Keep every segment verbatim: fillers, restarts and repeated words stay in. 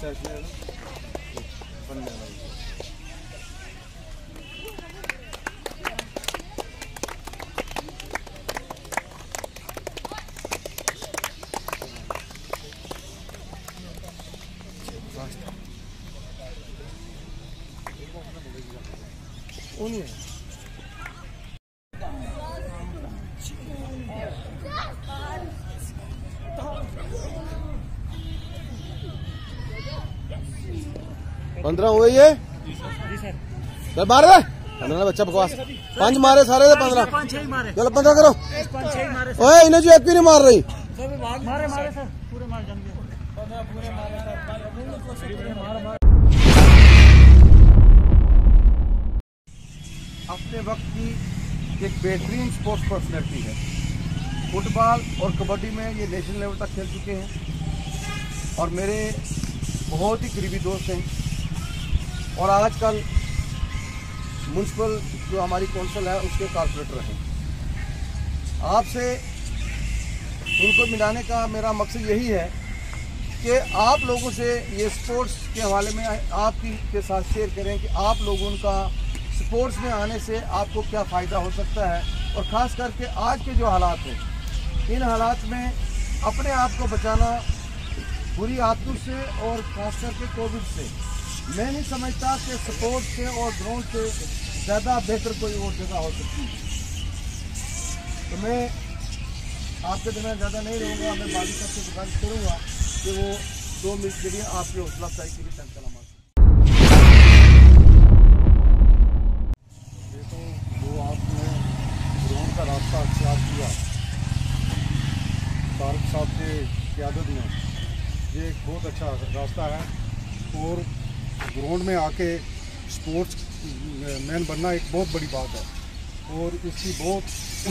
पंद्रह हुए ये सर मार रहे पंद्रह बच्चा बकवास पांच मारे सारे थे पंद्रह चलो पंद्रह करो। ओए इन्हें जो एक भी नहीं मार रही मारे मारे सर पूरे मार जम गए अपने वक्त की एक बेहतरीन स्पोर्ट्स पर्सनैलिटी है। फुटबॉल और कबड्डी में ये नेशनल लेवल तक खेल चुके हैं और मेरे बहुत ही करीबी दोस्त हैं और आजकल म्यूनसिपल जो हमारी कौंसिल है उसके कॉर्पोरेटर हैं। आपसे उनको मिलाने का मेरा मकसद यही है कि आप लोगों से ये स्पोर्ट्स के हवाले में आपकी के साथ शेयर करें कि आप लोगों का स्पोर्ट्स में आने से आपको क्या फ़ायदा हो सकता है और ख़ास करके आज के जो हालात हैं इन हालात में अपने आप को बचाना बुरी आदतों से और ख़ास करके कोविड से मैं नहीं समझता कि स्पोर्ट्स से और ग्राउंड से ज़्यादा बेहतर कोई और जगह हो सकती है। तो मैं आपके दरमियान ज़्यादा नहीं रहूँगा, मैं बाकी सबसे गुजारिश करूँगा कि वो दो मिनट के लिए आपकी हौसला अफजाई के लिए चलता रहा। देखो वो आपने ग्राउंड का रास्ता अख्तियार किया तारक साहब के क़यादत में, ये एक बहुत अच्छा रास्ता है और ग्राउंड में आके स्पोर्ट्स मैन बनना एक बहुत बड़ी बात है और इसकी बहुत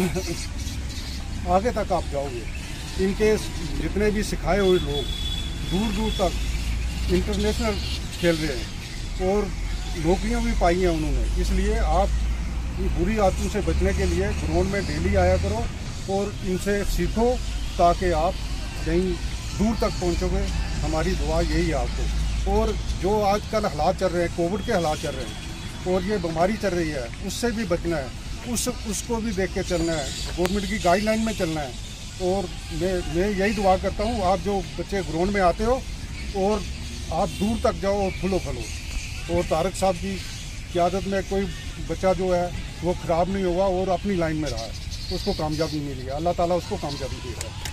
आगे तक आप जाओगे। इनके जितने भी सिखाए हुए लोग दूर दूर तक इंटरनेशनल खेल रहे हैं और नौकरियां भी पाई हैं उन्होंने। इसलिए आप बुरी आदतों से बचने के लिए ग्राउंड में डेली आया करो और इनसे सीखो ताकि आप कहीं दूर तक पहुंचोगे। हमारी दुआ यही है आपको। और जो आजकल हालात चल रहे हैं, कोविड के हालात चल रहे हैं और ये बीमारी चल रही है, उससे भी बचना है, उस उसको भी देख के चलना है, गवर्नमेंट की गाइडलाइन में चलना है। और मैं मैं यही दुआ करता हूँ आप जो बच्चे ग्राउंड में आते हो और आप दूर तक जाओ और फुलो फलो। और तारक साहब की क़यादत में कोई बच्चा जो है वो ख़राब नहीं होगा और अपनी लाइन में रहा है, उसको कामयाबी मिली है। अल्लाह ताला उसको कामयाबी दे रहा है।